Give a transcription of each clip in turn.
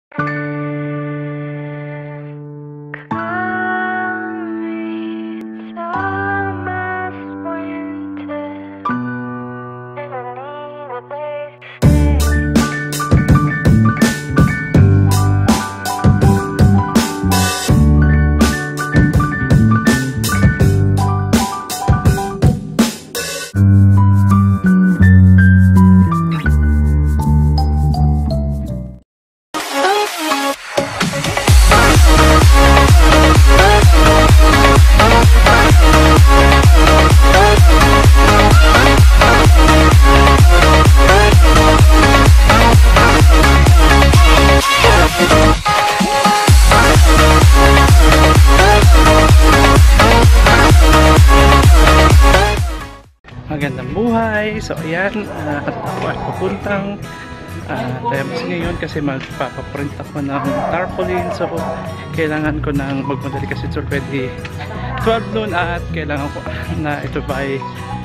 Magandang buhay! So ayan, at ako ay papuntang Tayabas ngayon kasi magpapaprint ako ng tarpaulin. So kailangan ko nang magmadali kasi it's already 12 noon at kailangan ko na ito by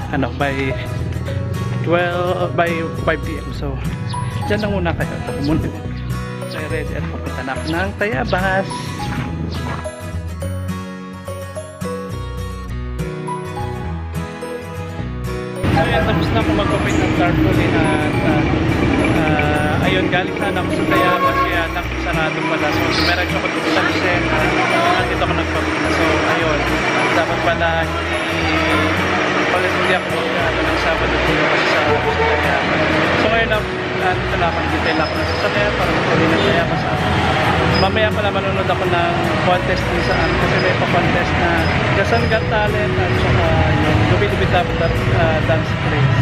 5 PM. So dyan lang muna kayo. So ready at papunta na ako ng Tayabas. So yan, tapos na ako magpapaint ng tarpaulin at ayun, galing sana ako sa Tayabas kaya nakasarado pala. So dumiretso ako dito sa Lucena at dito ako nagpapaint. So ayun, dapat pala hindi ako ng Sabado dito kasi sa Tayabas. So ngayon dito na ako, detail ako na sa Tayabas para magpapali ng Tayabas. Mamaya pala manonood ako ng contest din saan kasi may pa-contest na Gasan Got Talent at saka yung Dubi-Dubi Dance Craze.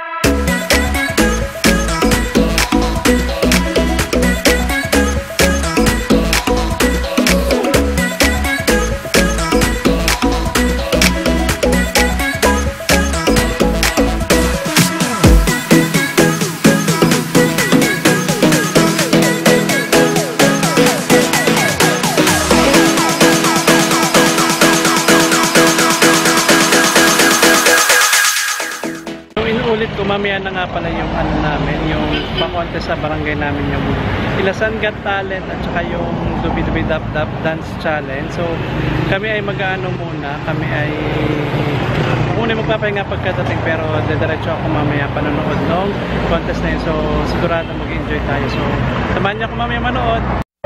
Mamaya na nga pala yung ano namin, yung pa-contest sa barangay namin, yung Ilasan Got Talent at saka yung Dubi-Dubi Dance Challenge. So kami ay mag-ano muna, kami ay muna magpapahinga pagkadating, pero dediretso ako mamaya panonood ng contest na yun. So sigurado mag-enjoy tayo. So samahan niyo ako mamaya manood.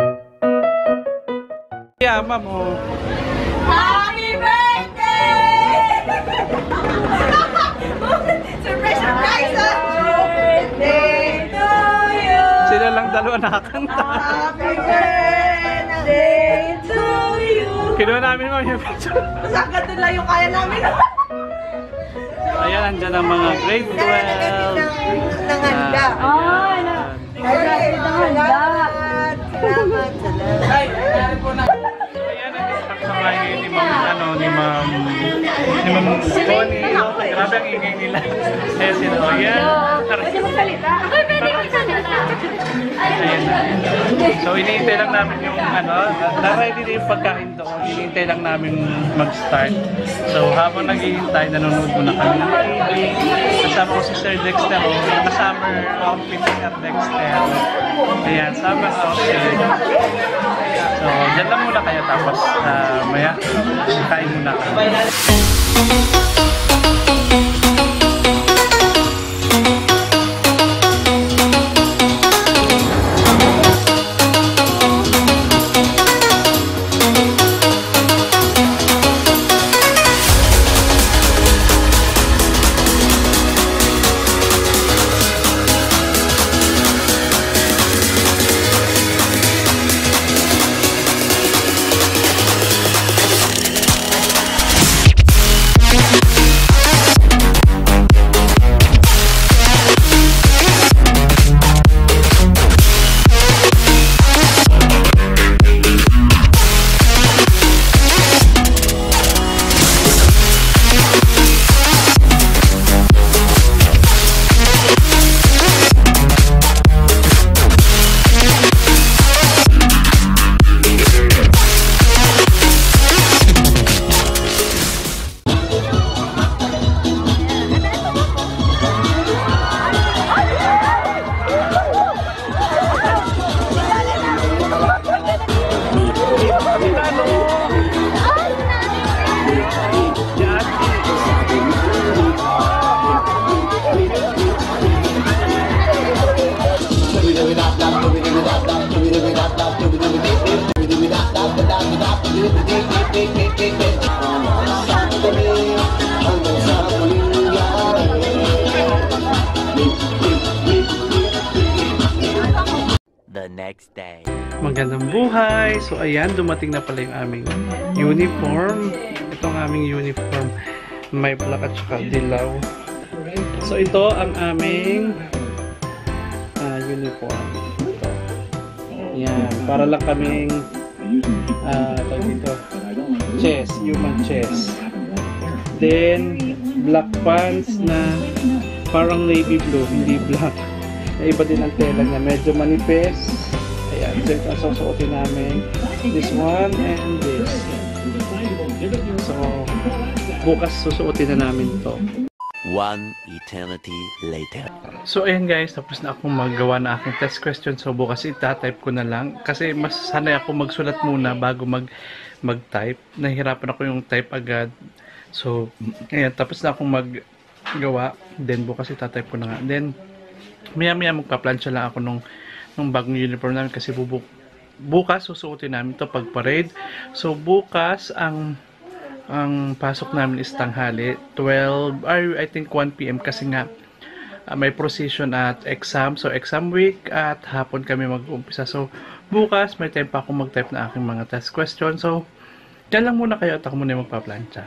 Yeah, ma'am. Happy birthday! Surprise! Birthday to you! Sila lang dalawa nakakanta. Happy birthday to you! Kinuha namin mga yung picture. Saan ka lang yung kaya namin? Ayan, andyan ang mga grade 12. Nanganda. Salamat! Ayan, nagkakasabay ngayon ni Ma'am Connie. Grabe ang ingay nila. Ayan sila. Ayan. Pwede magsalita? Ako pwede magsalita. Ayan. So, iniintay lang namin yung na-ready na yung pagkain doon. Iniintay lang namin mag-start. So, habang naghihintay, nanonood muna kami ng TV. Kasama ko si Sir Dexter. Naka-summer outfit at Dexter. Ayan, summer outfit. So, dyan lang muna kayo tapos maya, kain muna kayo. Magandang buhay! So ayan, dumating na pala yung aming uniform. Ito ang aming uniform. May black at saka dilaw. So ito ang aming uniform. Ito. Yan, para lang kaming tawag dito, chess, human chess. Then, black pants na parang navy blue, hindi black. Iba din ang tela niya, medyo manipis. Ayan, so ito ang susuotin namin. This one and this. So, bukas susuotin na namin to. One eternity later. So, ayan guys, tapos na akong maggawa na aking test question. So, bukas itatype ko na lang. Kasi mas sanay ako magsulat muna bago mag-type. Nahihirapan ako yung type agad. So, ayan, tapos na akong maggawa. Then, bukas itatype ko na nga. Then, maya-maya magpa-plancha lang ako nung bagong uniform namin kasi bukas susuotin namin to pag parade. So, bukas ang pasok namin is tanghali, 12, I think 1 PM kasi nga may procession at exam. So, exam week at hapon kami mag-umpisa. So, bukas may time pa akong mag-type na aking mga test question. So, dyan lang muna kayo at ako muna yung magpa-plancha.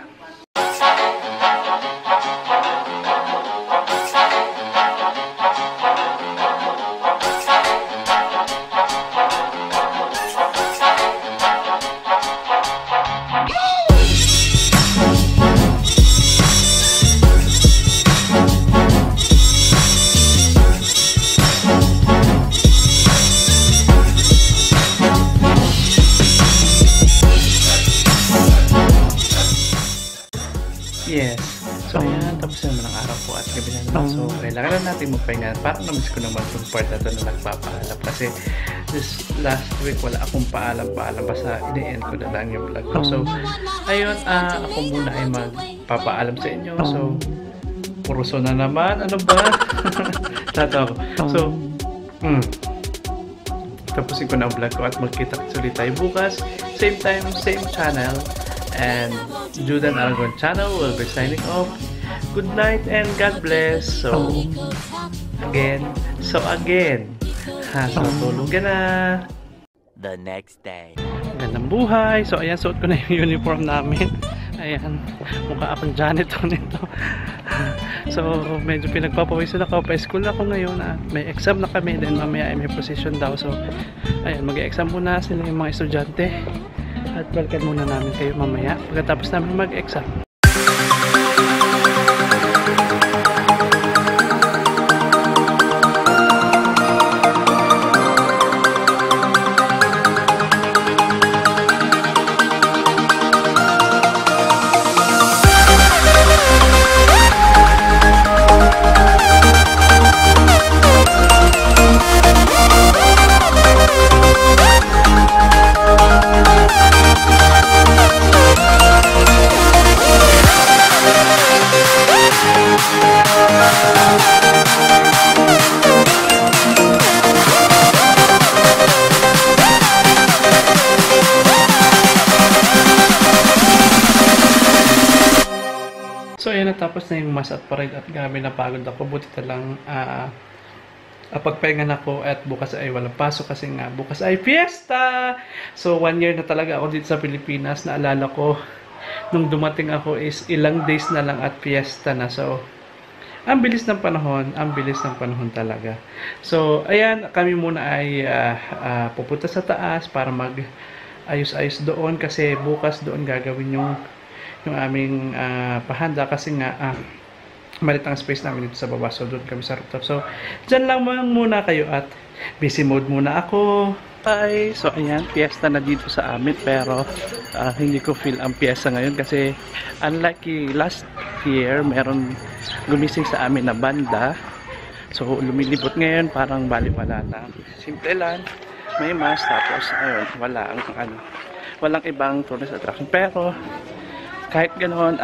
Yes. So, ayan. Tapos na naman ang araw po at gabi na naman. So, kailangan na natin magpahinga. Parang namiss ko naman itong part na ito na nagpapaalam. Kasi, this last week, wala akong paalam. Basta, ini-end ko na lang yung vlog ko. So, ayun. Ako muna ay magpapaalam sa inyo. So, puruso na naman. Ano ba? Tato ako. So, tapusin ko na ang vlog ko at magkita ulit tayo bukas. Same time, same channel. And Judan Aragon channel will be signing off. Good night and God bless. So again. So tulugan na. The next day. Gandang buhay. So ayan, suot ko na yung uniform namin. Ayan, mukha akong janitor nito. So medyo pinagpapawisan ako. Pa-school ako ngayon at may exam na kami. Then mamaya ay may procession daw. So ayan, mag-exam muna sila yung mga estudyante. At balikan muna namin kayo mamaya pagkatapos namin mag-exam. So ayan, natapos na yung mass at parade at grabe napagod ako. Buti lang pagpahinga na ako at bukas ay walang pasok kasi nga bukas ay fiesta! So 1 year na talaga ako dito sa Pilipinas. Naalala ko nung dumating ako is ilang days na lang at fiesta na. So ang bilis ng panahon talaga. So ayan, kami muna ay pupunta sa taas para mag-ayos-ayos doon kasi bukas doon gagawin yung aming pahanda kasi nga malit ang space namin dito sa baba. So doon kami sa rooftop. So dyan lang muna kayo at busy mode muna ako. Bye! So ayan, fiesta na dito sa amin pero hindi ko feel ang fiesta ngayon kasi unlike last year, meron gumising sa amin na banda. So lumilibot ngayon parang baliwala lang. Simple lang. May mass tapos ayun, walang ibang tourist attraction pero kahit ganoon,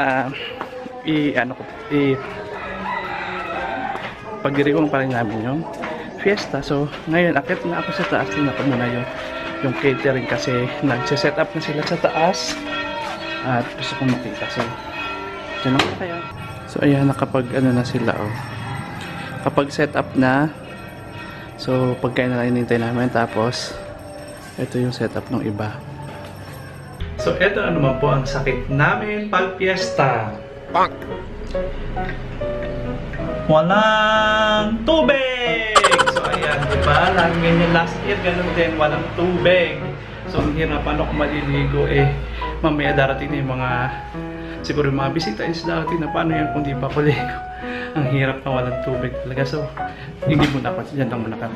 pagdiriwang pa rin namin yung fiesta. So, ngayon, akit na ako sa taas. Tingnan ko muna yung catering kasi nagsiset up na sila sa taas. At gusto kong makita. So, dyan lang kaya. So, ayan, nakapag na sila, oh. Kapag set up na, so, pagkain na lang inintay namin. Tapos, Ito yung setup ng iba. So, ito naman po ang sakit namin pag fiesta. Walang tubig! So, ayan, diba? Lagi ganyan last year, ganun din, walang tubig. So, ang hirap, paano kung maliligo eh. Mamaya darating na yung mga, siguro yung mga bisita is darating na paano yan kung di pa ako ligo. Ang hirap na walang tubig talaga. So, hindi muna ako, dyan lang muna kami.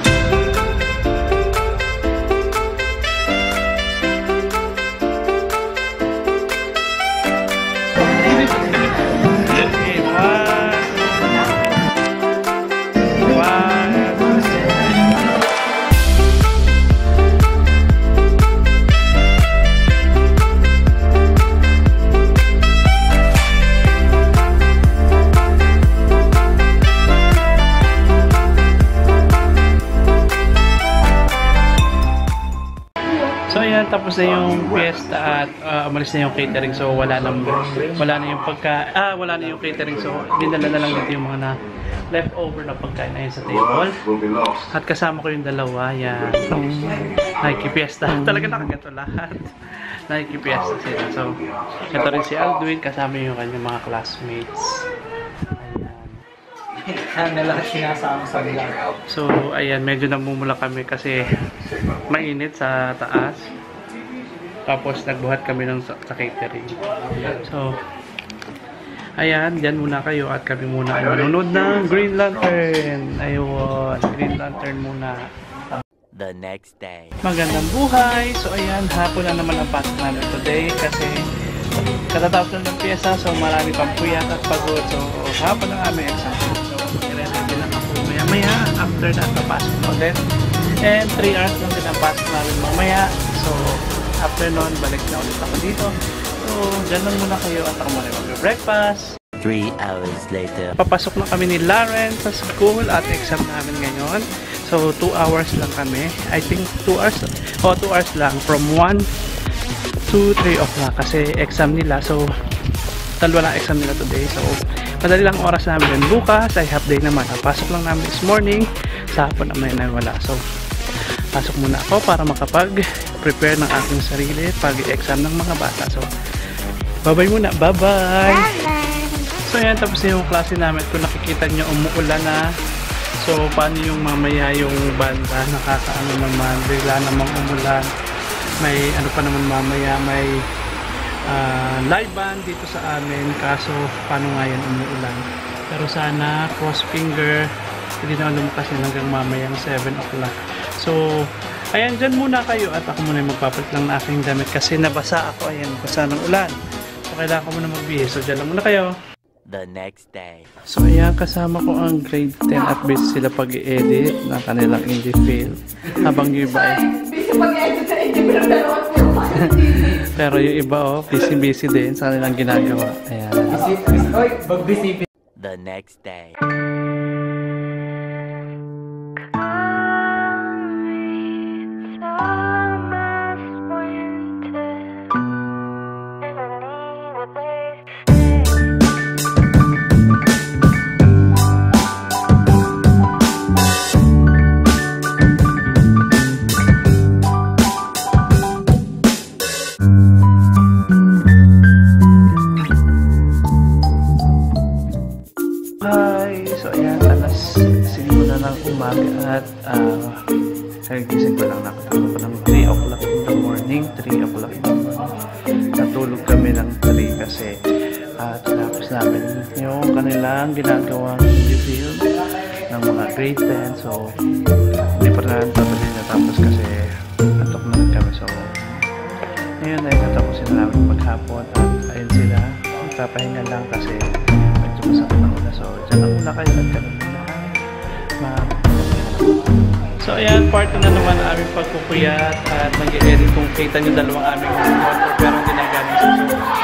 Tapos na yung fiesta at umalis na yung catering, so wala na yung catering, so dinala na lang dito yung mga na leftover na pagkain na yun sa table. At kasama ko yung dalawa, yan, nakikipiesta. Talaga nakagato lahat. Nakikipiesta sila. So, ito rin si Aldwin, kasama yung kanyang mga classmates. So, ayan, medyo namumula kami kasi mainit sa taas. Tapos nagbuhat kami ng sa catering. So, ayan, dyan muna kayo at kami muna ay manunod ng Green Lantern. Ayun, Green Lantern muna. The next day. Magandang buhay! So, ayan, hapon na naman ang pasok namin today kasi katatapos na ng pyesa, so marami pang puyat at pagod. So, hapon na aming exam. So, i-ready lang ako maya-maya. After that, napasok na ulit. And 3 hours lang din ang pasok namin mamaya. So, after nun, balik na ulit ako dito. So, dyan lang muna kayo at ako muna mag-breakfast. 3 hours later. Papasok na kami ni Lauren sa school at exam namin ngayon. So, 2 hours lang kami. I think 2 hours. 2 hours lang. From 1 to 3 o'clock kasi exam nila. So, dalawa lang exam nila today. So, madali lang oras namin. Bukas ay half day naman. Pasok lang namin this morning. Sa hapon naman na wala. So, pasok muna ako para makapag-prepare ng aking sarili pag-exam ng mga bata. So, bye-bye muna. Bye-bye! So, yan. Tapos na yung klase namin. Kung nakikita nyo, umuulan na. So, paano yung mamaya yung banda? Nakakaano naman. Bigla namang umulan. May ano pa naman mamaya. May live band dito sa amin. Kaso, paano nga yan umuulan? Pero sana, cross finger, hindi naman lumakas yun hanggang mamayang 7 o'clock. So, ayan, dyan muna kayo at ako muna magpapalit lang na aking damit kasi nabasa ako. Ayan, basa ng ulan. So, kailangan ko muna magbihis. So, dyan lang muna kayo. The next day. So, ayan, kasama ko ang grade 10 at busy sila pag-i-edit ng kanilang indie film. Habang yung iba ay... Pero yung iba, busy-busy din sa kanilang ginagawa. Ayan. The next day. At nagising ko lang, nakatulog ko ng 3 o'clock in the morning. Natulog kami ng 3 kasi tinapos namin yung kanilang ginagawang review ng mga grade 10. So, hindi pa na natapos kasi antok na kami. So, ngayon ay natapusin na namin maghapon at ayun sila. Magpapahinga lang kasi medyo masakit na una. So, dyan lang muna kayo at kami muna. So ayan, part na naman ang aming pagpupuyat at nag-edit. Kung kita nyo, dalawang aming motor pero hindi na gamit. So,